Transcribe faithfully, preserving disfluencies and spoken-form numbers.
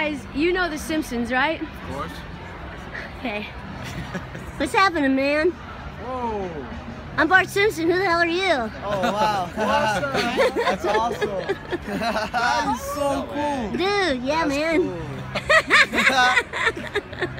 guys, you know the Simpsons, right? Of course. Okay. What's happening, man? Whoa. I'm Bart Simpson. Who the hell are you? Oh, wow. That's awesome. That is so cool. Dude, yeah, That's man. Cool.